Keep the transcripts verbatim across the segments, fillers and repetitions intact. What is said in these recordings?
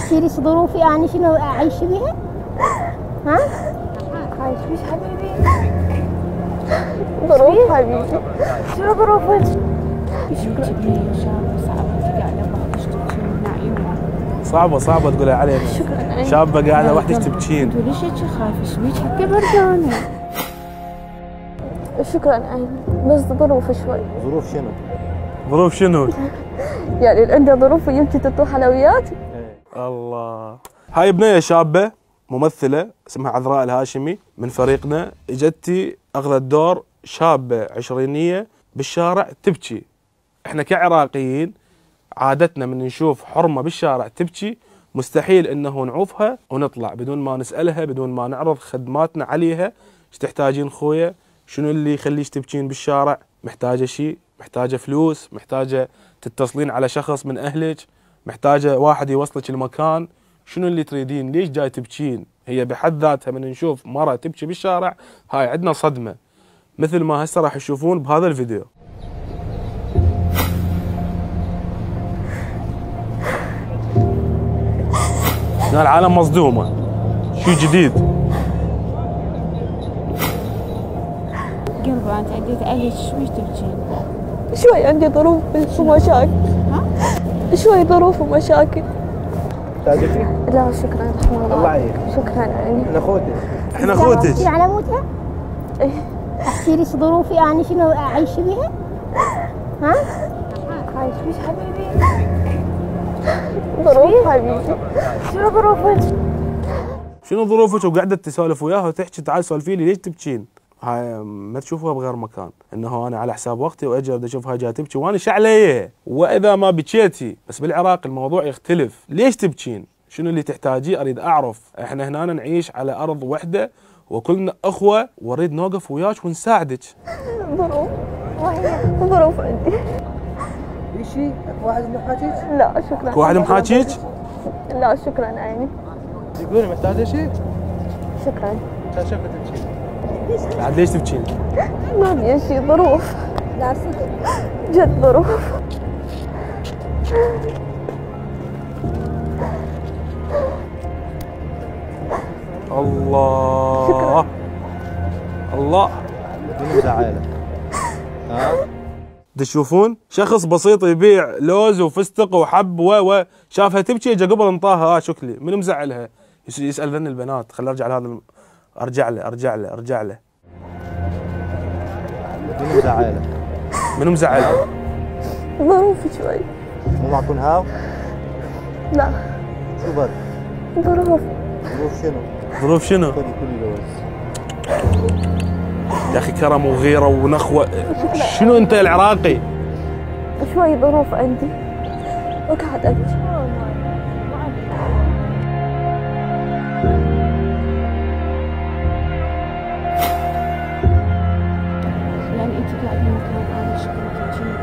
احكي لي ظروفي انا شنو اعيش بيها؟ ها؟ عايش بيش حبيبي؟ ظروف حبيبي. شنو ظروفك؟ شكرا يا شابة صعبة قاعدة وحدك تبكين من عيونها. صعبة صعبة تقولي علينا. شكرا. شابة قاعدة وحدك تبكين. انتوا ليش هيك خايفة؟ ايش بيك حتى بردانة؟ شكرا عيني، بس ظروف شوي. ظروف شنو؟ ظروف شنو؟ يعني اللي عنده ظروف ويمكن تطوح حلويات. الله. هاي بنية شابة ممثلة اسمها عذراء الهاشمي من فريقنا، اجتي اخذت دور شابة عشرينية بالشارع تبكي. احنا كعراقيين عادتنا من نشوف حرمة بالشارع تبكي مستحيل انه نعوفها ونطلع بدون ما نسألها، بدون ما نعرض خدماتنا عليها. ايش تحتاجين خويا؟ شنو اللي يخليش تبكين بالشارع؟ محتاجة شيء؟ محتاجة فلوس؟ محتاجة تتصلين على شخص من اهلك؟ محتاجة واحد يوصلك المكان؟ شنو اللي تريدين؟ ليش جاي تبكين؟ هي بحد ذاتها من نشوف مرة تبكي بالشارع هاي عندنا صدمة، مثل ما هسه راح تشوفون بهذا الفيديو. العالم مصدومة، شو جديد؟ قلبي انت عديت عليك شو بيك تبكين؟ شوي عندي ظروف ومشاكل. ها؟ شوي ظروف ومشاكل. تاجتي؟ لا شكرا رحمة الله. الله يعينك. شكرا عيني. احنا اخوتك. احنا اخوتك. احكي على موتها؟ ايه. احكي لي ظروفي انا شنو اعيش بيها؟ ها؟ عايش بيش حبيبي؟ ظروف حبيبي. شنو ظروفك؟ شنو ظروفك؟ وقعدت تسولف وياها وتحكي تعال سولفي لي ليش تبكين؟ هاي ما تشوفوها بغير مكان، انه انا على حساب وقتي واجي بدي اشوفها جايه تبكي وانا ايش علي؟ واذا ما بكيتي، بس بالعراق الموضوع يختلف، ليش تبكين؟ شنو اللي تحتاجيه؟ اريد اعرف، احنا هنا نعيش على ارض وحده وكلنا اخوه واريد نوقف وياك ونساعدك. ظروف. ظروف عندي. في شيء؟ اكو واحد محاكيك؟ لا شكرا. اكو واحد محاكيك؟ لا شكرا عيني. تقولي محتاجه شيء؟ شكرا. كان شكلك تبكي. بعد ليش تبكين؟ ما بي شيء، ظروف. لا صدق جد ظروف. الله. شكرا. الله. بدون مزعله. ها؟ تشوفون شخص بسيط يبيع لوز وفستق وحب و و شافها تبكي اجى قبل انطاها. ها شكلي منو مزعلها؟ يسال ذن البنات. خليني ارجع لهذا الم... ارجع له ارجع له ارجع له بدون مزعله. منو مزعلها؟ ظروف شوي. مو معكم هاو؟ لا. شو بك؟ ظروف. ظروف شنو؟ ظروف شنو؟ خذي كل لوز. يا اخي كرم وغيره ونخوه. شنو انت العراقي؟ شوي ظروف عندي وقاعد ابكي. يعني انت قاعدة مكان انا شكلك تجي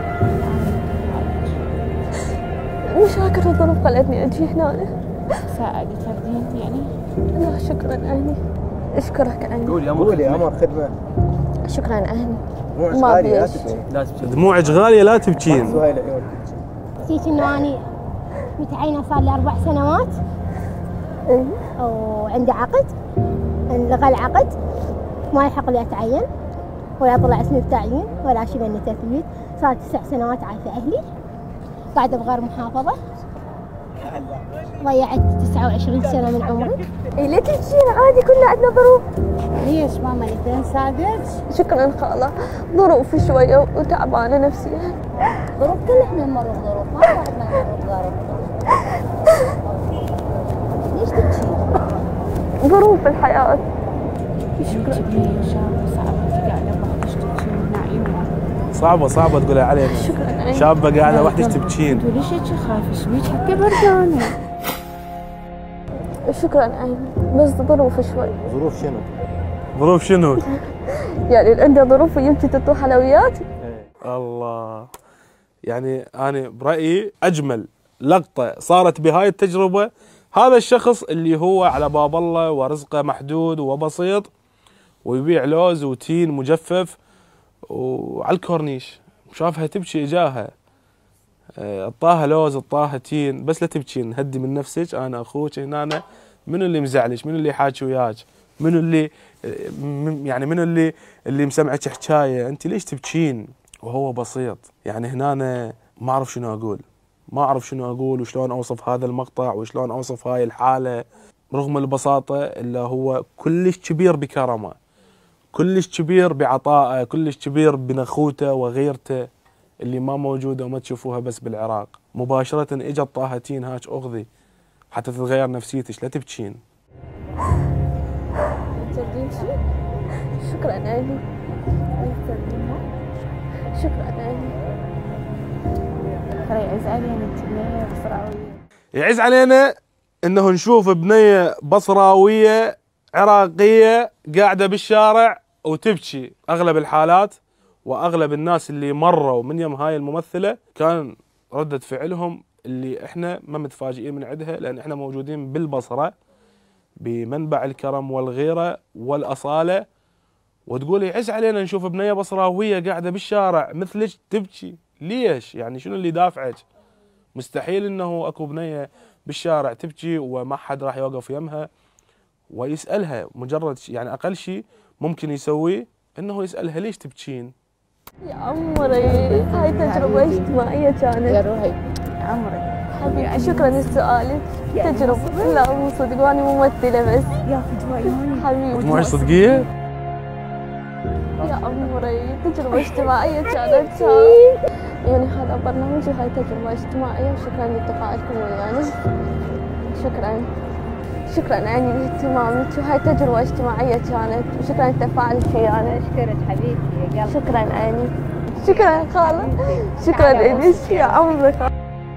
مشاكل الظروف خلتني اجي هنا. ساعدي تردين يعني؟ لا شكرا عيني. اشكرك عيني. قولي يا قولي يا امر خدمه. شكرا عيني. دموعك ما غاليه لا أبي تبكي. لا تبكي. دموعك غاليه لا تبكين. هاي العيون تبكي. نسيت انه اني متعينه صار لي اربع سنوات. ايه. وعندي عقد، انلغى العقد، ما يحق لي اتعين ولا طلع اسمي بتعيين ولا شيء من تثبيت. صار تسع سنوات عايشه اهلي، قاعده بغير محافظه، ضيعت تسعة وعشرين سنه من عمري. ايه ليه تجين عادي كلنا عندنا ظروف. ليش ماما نقدر نساعدك؟ شكرا خاله. ظروف شويه وتعبانه نفسيا. ظروف كل احنا نمر بظروف، ما واحد ما يمر بظروف. ليش تبكي؟ ظروف الحياه. شكرا يا شابة صعبة قاعدة وحدك تبكين من عيونها. صعبه صعبه تقولي علينا. شكرا عيني. شابه قاعده وحدك تبكين. انتوا ليش هيك خايفة؟ ايش بيك حتى بردانة؟ شكرا عيني، بس ظروف شوي. ظروف شنو؟ ظروف شنو؟ يعني اللي عنده ظروف ويمكن تطوح حلويات. الله. يعني انا برايي اجمل لقطه صارت بهاي التجربه هذا الشخص اللي هو على باب الله ورزقه محدود وبسيط ويبيع لوز وتين مجفف وعلى الكورنيش، شافها تبكي اجاها الطاها لوز الطاها تين، بس لا تبكين، هدي من نفسك، انا اخوك هنا. منو اللي مزعلك؟ منو اللي حاكي وياك؟ منو اللي يعني منو اللي اللي مسمعك حكايه؟ انت ليش تبكين؟ وهو بسيط يعني. هنا أنا ما اعرف شنو اقول، ما اعرف شنو اقول وشلون اوصف هذا المقطع وشلون اوصف هاي الحاله. رغم البساطه الا هو كلش كبير بكرمه، كلش كبير بعطائه، كلش كبير بنخوته وغيرته اللي ما موجوده وما تشوفوها بس بالعراق. مباشره اجت طاهتين هاك اغذي حتى تتغير نفسيتك، لا تبكين. تردين شيء؟ شكرا أهلي. شكرا أهلي. ترى يعز علينا انت بنية بصراوية. يعز علينا انه نشوف بنيه بصراويه عراقيه قاعده بالشارع وتبكي. اغلب الحالات واغلب الناس اللي مروا من يم هاي الممثله كان رده فعلهم اللي احنا ما متفاجئين من عندها، لان احنا موجودين بالبصره بمنبع الكرم والغيره والاصاله، وتقول يعز علينا نشوف بنيه بصراويه قاعده بالشارع مثلك تبكي. ليش؟ يعني شنو اللي دافعك؟ مستحيل انه اكو بنيه بالشارع تبكي وما حد راح يوقف يمها ويسالها. مجرد يعني اقل شيء ممكن يسويه انه يسالها ليش تبكين؟ يا عمري هاي تجربة اجتماعية كانت. يا روحي عمري حبيبتي شكرا لسؤالك. تجربة لا مو صدق واني ممثلة بس. يا فدوى حبيبتي مو صدقيه؟ يا عمري تجربة اجتماعية كانت. يعني هذا برنامج وهاي تجربة اجتماعية، وشكرا لتفاعلكم ويانا. شكرا شكرا يعني لاهتمامك، وهاي تجربة اجتماعية كانت، وشكرا لتفاعلك ويانا. اشكرك حبيبتي يا قلبي. شكرا اني. شكرا خالة. شكرا إليش يا عمرك.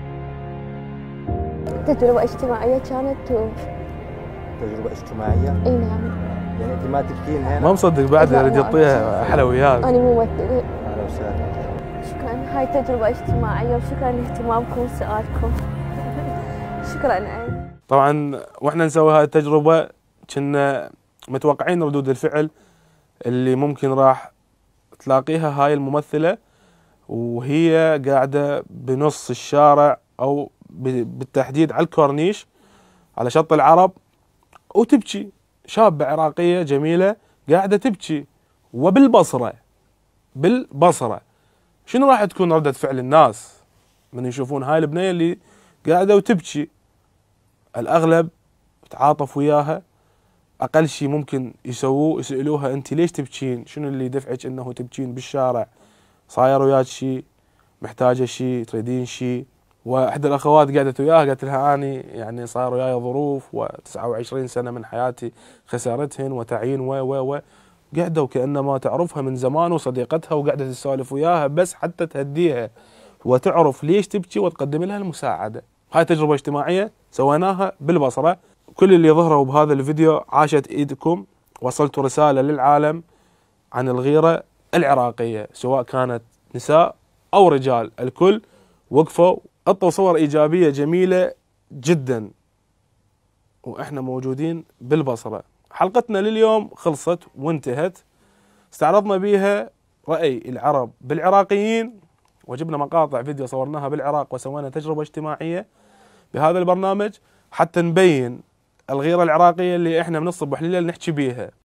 تجربة اجتماعية كانت و... تجربة اجتماعية؟ اي نعم. يعني انت ما تبكين هنا؟ ما مصدق بعد لا، يريد ما يعطيها حلويات. انا ممثلة. اهلا وسهلا. شكرا هاي تجربة اجتماعية، وشكرا لاهتمامكم وسؤالكم. شكرا اني. طبعا واحنا نسوي هاي التجربه كنا متوقعين ردود الفعل اللي ممكن راح تلاقيها هاي الممثله وهي قاعده بنص الشارع او بالتحديد على الكورنيش على شط العرب وتبكي. شابه عراقيه جميله قاعده تبكي وبالبصره بالبصره. شنو راح تكون رده فعل الناس من يشوفون هاي البنيه اللي قاعده وتبكي؟ الاغلب تعاطف وياها. اقل شيء ممكن يسووه يسالوها انت ليش تبكين؟ شنو اللي دفعك انه تبكين بالشارع؟ صاير وياك شيء؟ محتاجه شيء؟ تريدين شيء؟ واحدى الاخوات قعدت وياها قالت لها اني يعني صار وياي ظروف وتسعة وعشرين سنه من حياتي خسرتهن وتعيين و و و قعدوا كانما تعرفها من زمان وصديقتها وقعدت تسولف وياها بس حتى تهديها وتعرف ليش تبكي وتقدم لها المساعده. هاي تجربه اجتماعيه سويناها بالبصره. كل اللي ظهروا بهذا الفيديو عاشت ايدكم، وصلتوا رساله للعالم عن الغيره العراقيه سواء كانت نساء او رجال، الكل وقفوا حطوا صور ايجابيه جميله جدا واحنا موجودين بالبصره. حلقتنا لليوم خلصت وانتهت. استعرضنا بيها راي العرب بالعراقيين وجبنا مقاطع فيديو صورناها بالعراق وسوينا تجربه اجتماعيه بهذا البرنامج حتى نبين الغيره العراقيه اللي احنا من الصبح لليل نحكي بيها.